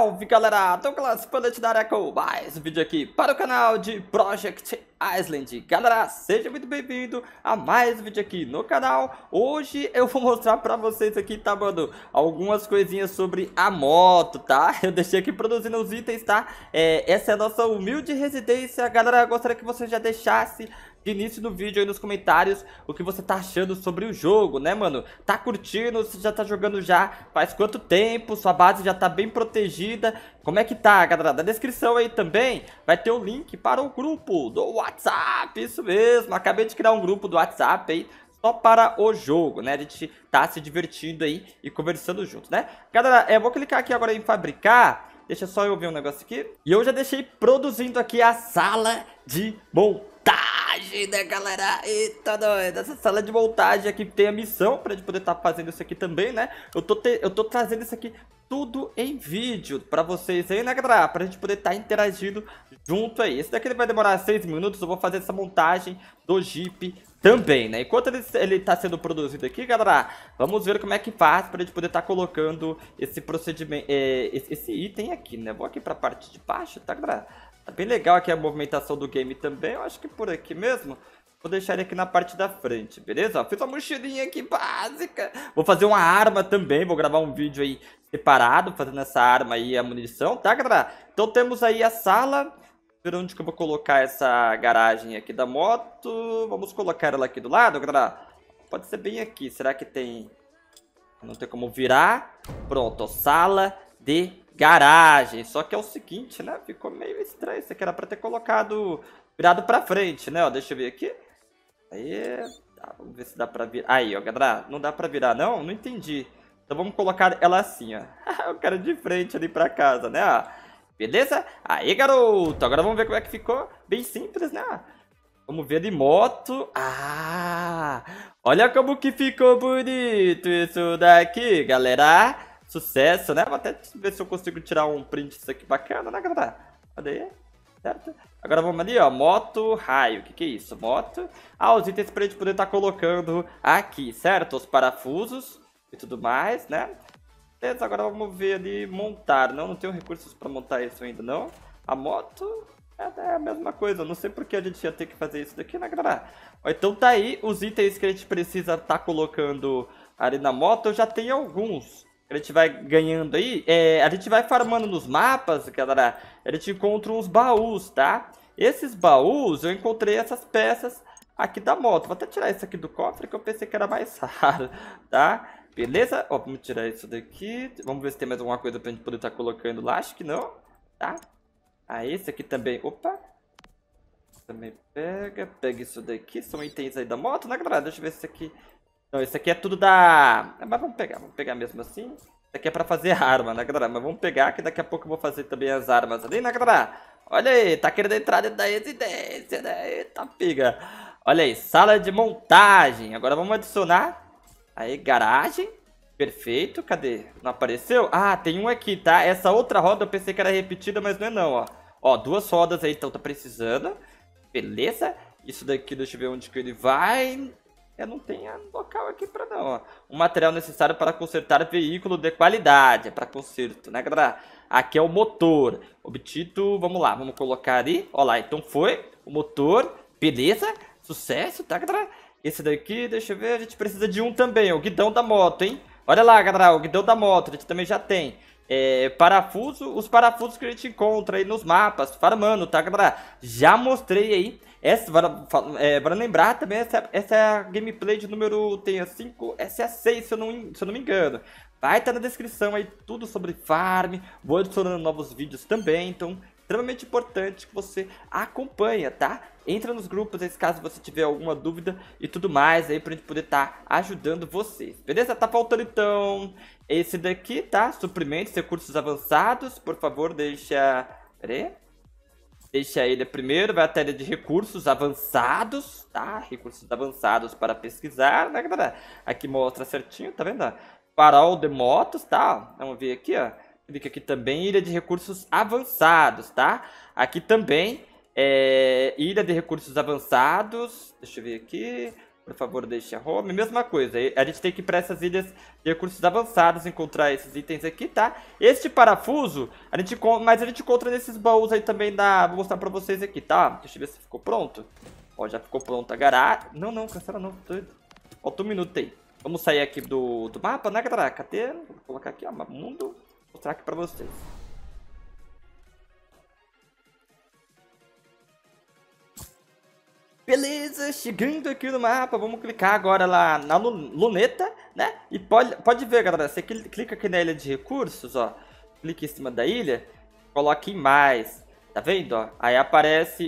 Salve galera, Douglas Planet da área com mais um vídeo aqui para o canal de Project Island. Galera, seja muito bem-vindo a mais um vídeo aqui no canal. Hoje eu vou mostrar pra vocês aqui, tá, mano, algumas coisinhas sobre a moto, tá? Eu deixei aqui produzindo os itens, tá? Essa é a nossa humilde residência. Galera, eu gostaria que você já deixasse de início do vídeo aí nos comentários o que você tá achando sobre o jogo, né, mano? Tá curtindo? Você já tá jogando já faz quanto tempo? Sua base já tá bem protegida? Como é que tá, galera? Na descrição aí também vai ter o link para o grupo do WhatsApp, isso mesmo. Acabei de criar um grupo do WhatsApp aí só para o jogo, né? A gente tá se divertindo aí e conversando junto, né? Galera, eu vou clicar aqui agora em fabricar. Deixa só eu ver um negócio aqui. E eu já deixei produzindo aqui a sala de montagem, né, galera? Eita, doido. Essa sala de montagem aqui tem a missão pra gente poder estar fazendo isso aqui também, né? Eu tô trazendo isso aqui tudo em vídeo pra vocês aí, né, galera? Pra gente poder estar interagindo junto aí. Esse daqui ele vai demorar 6 minutos. Eu vou fazer essa montagem do Jeep também, né? Enquanto ele tá sendo produzido aqui, galera, vamos ver como é que faz pra gente poder estar colocando esse procedimento, esse item aqui, né? Vou aqui pra parte de baixo, tá, galera? Tá bem legal aqui a movimentação do game também. Eu acho que por aqui mesmo. Vou deixar ele aqui na parte da frente, beleza? Ó, fiz uma mochilinha aqui básica. Vou fazer uma arma também. Vou gravar um vídeo aí separado, fazendo essa arma aí, a munição, tá, galera? Então temos aí a sala. Ver onde que eu vou colocar essa garagem aqui da moto. Vamos colocar ela aqui do lado, galera. Pode ser bem aqui. Será que tem... Não tem como virar. Pronto, sala de garagem. Só que é o seguinte, né? Ficou meio estranho. Isso aqui era pra ter colocado virado pra frente, né? Ó, deixa eu ver aqui. Aí, tá, vamos ver se dá pra virar. Aí, ó, galera. Não dá pra virar, não? Não entendi. Então vamos colocar ela assim, ó. O cara de frente ali pra casa, né? Ó. Beleza? Aí, garoto. Agora vamos ver como é que ficou. Bem simples, né? Vamos ver de moto. Ah! Olha como que ficou bonito isso daqui, galera. Sucesso, né? Vou até ver se eu consigo tirar um print disso aqui bacana, né, galera? Cadê aí? Certo? Agora vamos ali, ó. Moto, raio. O que que é isso? Moto. Ah, os itens pra gente poder estar colocando aqui, certo? Os parafusos e tudo mais, né? Beleza, agora vamos ver ali montar. Não tenho recursos pra montar isso ainda, não. A moto é a mesma coisa. Eu não sei porque a gente ia ter que fazer isso daqui, né, galera? Ó, então tá aí os itens que a gente precisa estar colocando ali na moto. Eu já tenho alguns. A gente vai ganhando aí. A gente vai farmando nos mapas, galera. A gente encontra uns baús, tá? Esses baús, eu encontrei essas peças aqui da moto. Vou até tirar isso aqui do cofre, que eu pensei que era mais raro, tá? Beleza? Ó, vamos tirar isso daqui. Vamos ver se tem mais alguma coisa pra gente poder estar colocando lá. Acho que não, tá? Ah, esse aqui também. Opa! Também pega. Pega isso daqui. São itens aí da moto, né, galera? Deixa eu ver se isso aqui... Não, esse aqui é tudo da... Mas vamos pegar mesmo assim. Isso aqui é pra fazer arma, né, galera? Mas vamos pegar, que daqui a pouco eu vou fazer também as armas ali, né, galera? Olha aí, tá querendo entrar dentro da residência, né? Eita, piga. Olha aí, sala de montagem. Agora vamos adicionar... Aí, garagem. Perfeito, cadê? Não apareceu? Ah, tem um aqui, tá? Essa outra roda eu pensei que era repetida, mas não é não, ó. Ó, duas rodas aí, então tá precisando. Beleza. Isso daqui, deixa eu ver onde que ele vai. Não tem local aqui pra não, ó. O material necessário para consertar veículo de qualidade. É pra conserto, né, galera? Aqui é o motor. Obtido, vamos lá, vamos colocar ali. Ó lá, então foi o motor. Beleza. Sucesso, tá, galera? Esse daqui, deixa eu ver, a gente precisa de um também, o guidão da moto, hein? Olha lá, galera, o guidão da moto, a gente também já tem. Parafuso, os parafusos que a gente encontra aí nos mapas, farmando, tá, galera? Já mostrei aí, para lembrar também, essa é a gameplay de número, tem a 5, essa é a 6, se eu não me engano. Vai estar na descrição aí tudo sobre farm, vou adicionando novos vídeos também, então... Extremamente importante que você acompanha, tá? Entra nos grupos aí, caso você tiver alguma dúvida e tudo mais aí pra gente poder estar ajudando vocês, beleza? Tá faltando então esse daqui, tá? Suprimentos, recursos avançados, por favor, deixa... Pera aí. Deixa ele primeiro, vai até ele de recursos avançados, tá? Recursos avançados para pesquisar, né, galera? Aqui mostra certinho, tá vendo? Farol de motos, tá? Vamos ver aqui, ó. Clica aqui também, ilha de recursos avançados, tá? Aqui também, ilha de recursos avançados. Deixa eu ver aqui. Por favor, deixe a home. Mesma coisa, a gente tem que ir para essas ilhas de recursos avançados, encontrar esses itens aqui, tá? Este parafuso, mas a gente encontra nesses baús aí também da... Vou mostrar pra vocês aqui, tá? Deixa eu ver se ficou pronto. Ó, já ficou pronto a garagem. Não, cancela não, doido. Falta um minuto aí. Vamos sair aqui do mapa, né, galera? Cadê? Vou colocar aqui, ó, mundo. Vou mostrar aqui pra vocês. Beleza, chegando aqui no mapa, vamos clicar agora lá na luneta, né? E pode ver, galera, você clica aqui na ilha de recursos, ó. Clica em cima da ilha, coloca em mais, tá vendo, ó? Aí aparece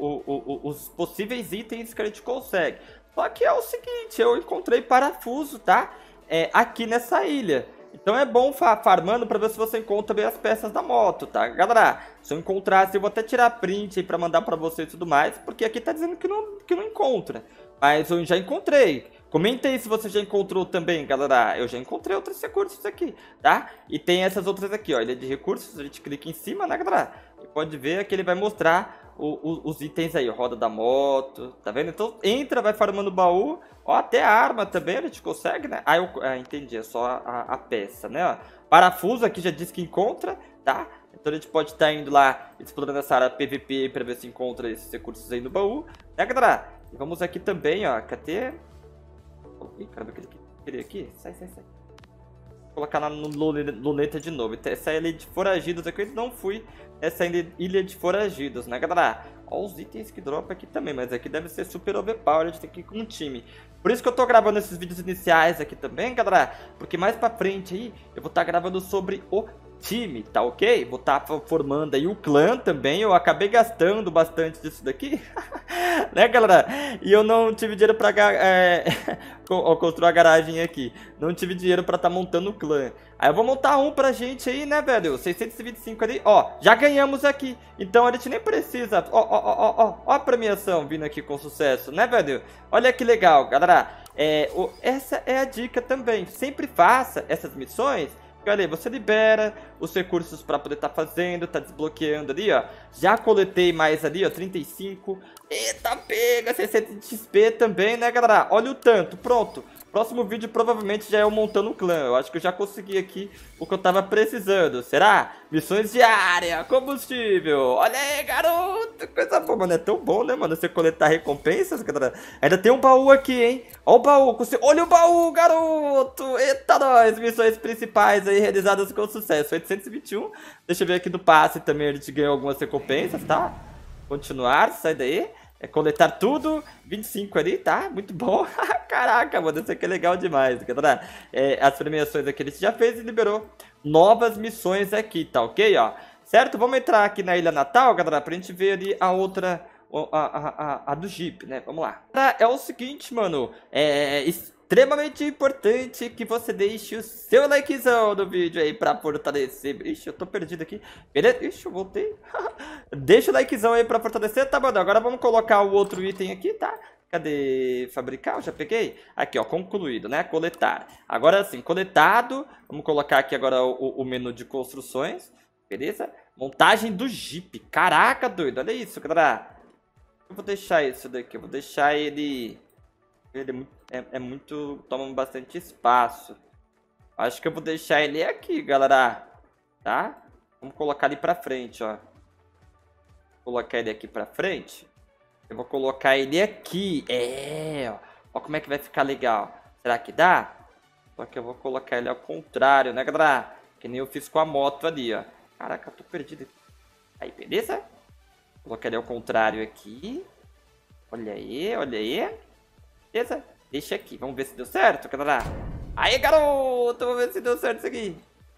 os possíveis itens que a gente consegue. Só que é o seguinte, eu encontrei parafuso, tá? Aqui nessa ilha. Então é bom farmando pra ver se você encontra bem as peças da moto, tá? Galera, se eu encontrasse, eu vou até tirar print aí pra mandar pra você e tudo mais, porque aqui tá dizendo que não encontra. Mas eu já encontrei. Comenta aí se você já encontrou também, galera. Eu já encontrei outros recursos aqui, tá? E tem essas outras aqui, ó, ilha de recursos, a gente clica em cima, né, galera? E pode ver que ele vai mostrar os itens aí, roda da moto, tá vendo? Então entra, vai farmando o baú, ó, até a arma também a gente consegue, né? Entendi, é só a peça, né? Ó, parafuso aqui já diz que encontra, tá? Então a gente pode estar indo lá explorando essa área PVP pra ver se encontra esses recursos aí no baú, né, galera? E vamos aqui também, ó, cadê? Ih, caramba, aquele aqui, sai. Vou colocar lá no luneta de novo. Essa ilha de foragidos aqui eu não fui. Essa ilha de foragidos, né, galera? Olha os itens que dropa aqui também, mas aqui deve ser super overpower, a gente tem que ir com um time. Por isso que eu tô gravando esses vídeos iniciais aqui também, galera. Porque mais pra frente aí, eu vou estar gravando sobre o time, tá ok? Vou estar formando aí o clã também. Eu acabei gastando bastante disso daqui, né, galera? E eu não tive dinheiro pra construir a garagem aqui. Não tive dinheiro pra estar montando o clã. Aí eu vou montar um pra gente aí, né, velho? 625 ali. Ó, já ganhamos aqui. Então a gente nem precisa. Ó a premiação vindo aqui com sucesso, né, velho? Olha que legal, galera. Essa é a dica também. Sempre faça essas missões. Olha aí, você libera os recursos para poder estar fazendo, tá desbloqueando ali, ó. Já coletei mais ali, ó, 35. Eita, pega, 60 de XP também, né, galera? Olha o tanto, pronto. Próximo vídeo provavelmente já é eu montando um clã. Eu acho que eu já consegui aqui o que eu tava precisando. Será? Missões diárias, combustível. Olha aí, garoto. Coisa boa, mano. É tão bom, né, mano? Você coletar recompensas, galera. Ainda tem um baú aqui, hein? Olha o baú. Olha o baú, garoto. Eita, nós. Missões principais aí realizadas com sucesso. 821. Deixa eu ver aqui no passe também. A gente ganhou algumas recompensas, tá? Continuar, sai daí. Coletar tudo, 25 ali, tá? Muito bom. Caraca, mano, isso aqui é legal demais, galera. As premiações aqui a gente já fez e liberou novas missões aqui, tá ok, ó? Certo? Vamos entrar aqui na Ilha Natal, galera, pra gente ver ali a outra, a do Jeep, né? Vamos lá. É o seguinte, mano, extremamente importante que você deixe o seu likezão no vídeo aí pra fortalecer. Ixi, eu tô perdido aqui. Beleza? Ixi, eu voltei. Deixa o likezão aí pra fortalecer, tá, mano? Agora vamos colocar o outro item aqui, tá? Cadê? Fabricar? Eu já peguei? Aqui, ó, concluído, né? Coletar. Agora sim, coletado. Vamos colocar aqui agora o menu de construções. Beleza? Montagem do Jeep. Caraca, doido. Olha isso, galera. Eu vou deixar isso daqui. Eu vou deixar ele... Ele é muito... Toma bastante espaço. Acho que eu vou deixar ele aqui, galera. Tá? Vamos colocar ele pra frente, ó. Vou colocar ele aqui pra frente. Eu vou colocar ele aqui. Ó. Ó como é que vai ficar legal. Será que dá? Só que eu vou colocar ele ao contrário, né, galera? Que nem eu fiz com a moto ali, ó. Caraca, eu tô perdido. Aí, beleza? Vou colocar ele ao contrário aqui. Olha aí, olha aí. Beleza? Deixa aqui. Vamos ver se deu certo, galera. Aí, garoto. Vamos ver se deu certo isso aqui.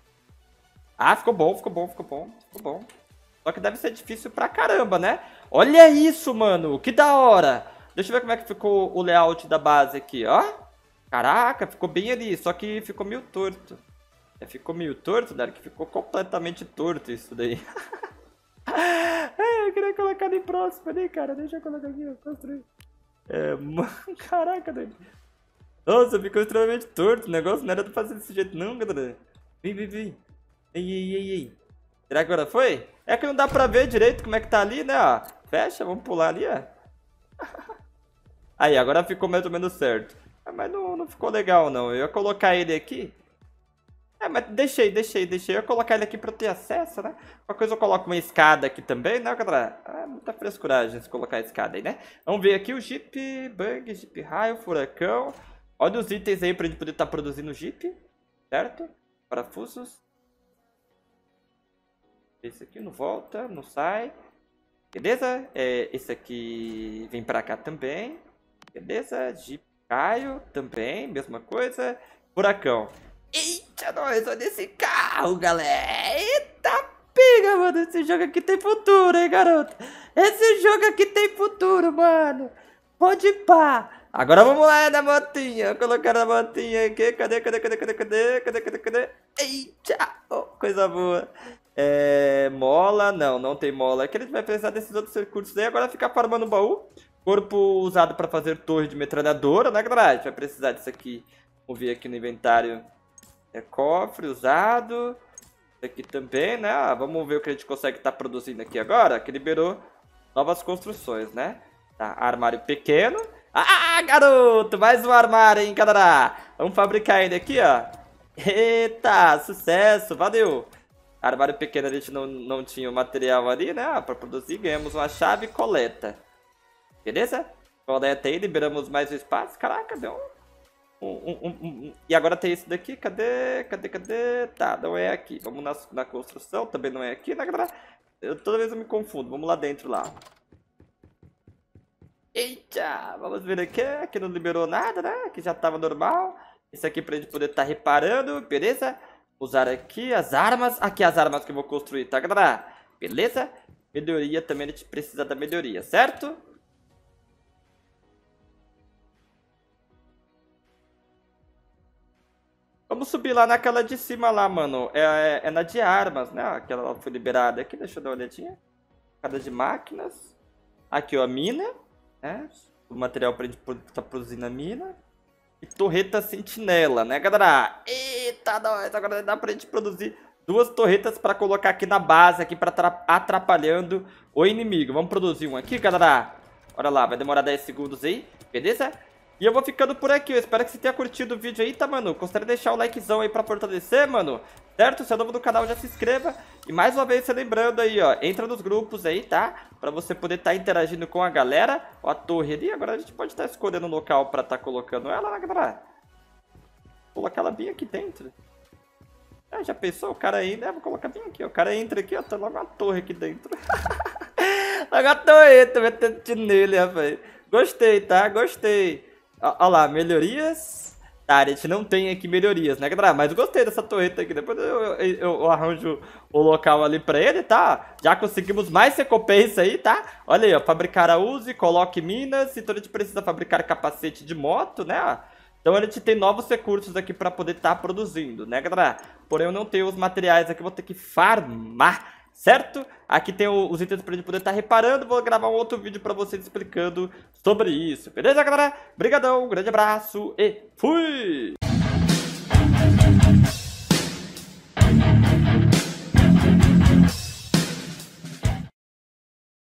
Ah, ficou bom, ficou bom, ficou bom. Ficou bom. Só que deve ser difícil pra caramba, né? Olha isso, mano. Que da hora. Deixa eu ver como é que ficou o layout da base aqui, ó. Caraca, ficou bem ali. Só que ficou meio torto. Ficou meio torto, né? Que ficou completamente torto isso daí. Eu queria colocar ali próximo ali, cara. Deixa eu colocar aqui, ó. Construir. Caraca, doido. Nossa, ficou extremamente torto. O negócio não era pra fazer desse jeito, não, galera. Vem. Ei. Será que agora foi? É que não dá pra ver direito como é que tá ali, né, ó. Fecha, vamos pular ali, ó. Aí, agora ficou mais ou menos certo. Mas não ficou legal, não. Eu ia colocar ele aqui. Mas deixei. Eu ia colocar ele aqui pra eu ter acesso, né? Qualquer coisa eu coloco uma escada aqui também, né, galera? Muita frescuragem se colocar a escada aí, né? Vamos ver aqui o Jeep, Bug, Jeep Raio, Furacão. Olha os itens aí pra gente poder estar produzindo Jeep, certo? Parafusos. Esse aqui não volta, não sai. Beleza? Esse aqui vem pra cá também. Beleza? Jeep Raio também, mesma coisa. Furacão. Eita, nós, olha esse carro, galera. Eita, pega, mano. Esse jogo aqui tem futuro, hein, garoto? Esse jogo aqui tem futuro, mano. Pode ir pá. Agora vamos lá na motinha. Vou colocar na motinha aqui. Cadê? Eita, oh, coisa boa. Mola, não tem mola. É que a gente vai precisar desses outros recursos aí. Agora ficar farmando o baú. Corpo usado pra fazer torre de metralhadora, né, galera? A gente vai precisar disso aqui. Vamos ver aqui no inventário. Cofre usado. Isso aqui também, né? Vamos ver o que a gente consegue estar produzindo aqui agora. Que liberou novas construções, né? Tá, armário pequeno. Garoto! Mais um armário, hein, galera? Vamos fabricar ele aqui, ó. Eita, sucesso, valeu! Armário pequeno a gente não tinha o material ali, né? Pra produzir, ganhamos uma chave coleta. Beleza? Coleta aí, liberamos mais o espaço. Caraca, deu E agora tem esse daqui, cadê? Tá, não é aqui. Vamos na construção, também não é aqui, né, galera? Toda vez eu me confundo, vamos lá dentro lá. Eita, vamos ver aqui, aqui não liberou nada, né? Aqui já tava normal. Esse aqui pra gente poder estar reparando, beleza? Usar aqui as armas, aqui as armas que eu vou construir, tá, galera? Beleza? Melhoria também, a gente precisa da melhoria, certo? Vamos subir lá naquela de cima lá, mano. É na de armas, né? Aquela foi liberada aqui, deixa eu dar uma olhadinha. Cada de máquinas. Aqui, ó, a mina, né? O material pra gente estar produzindo a mina. E torreta sentinela, né, galera? Eita, nós! Agora dá pra gente produzir 2 torretas pra colocar aqui na base, aqui pra atrapalhando o inimigo. Vamos produzir um aqui, galera. Olha lá, vai demorar 10 segundos aí, beleza? E eu vou ficando por aqui, eu espero que você tenha curtido o vídeo aí, tá, mano? Gostaria de deixar o likezão aí pra fortalecer, mano, certo? Se é novo no canal, já se inscreva. E mais uma vez, você lembrando aí, ó, entra nos grupos aí, tá? Pra você poder estar interagindo com a galera. Ó, a torre ali, agora a gente pode estar escolhendo um local pra estar colocando ela, né, galera? Vou colocar ela bem aqui dentro. Já pensou? O cara aí, né? Vou colocar bem aqui, ó. O cara entra aqui, ó, tá logo uma torre aqui dentro. Logo a torreta, metendo nele, rapaz. Gostei, tá? Gostei. Olha lá, melhorias. Tá, a gente não tem aqui melhorias, né, galera? Mas eu gostei dessa torreta aqui. Depois eu arranjo o local ali pra ele, tá? Já conseguimos mais recompensa aí, tá? Olha aí, ó. Fabricar a Uzi, coloque minas. Então a gente precisa fabricar capacete de moto, né? Então a gente tem novos recursos aqui pra poder estar produzindo, né, galera? Porém eu não tenho os materiais aqui, vou ter que farmar. Certo? Aqui tem os itens pra gente poder estar reparando. Vou gravar um outro vídeo pra vocês explicando sobre isso. Beleza, galera? Obrigadão, um grande abraço e fui!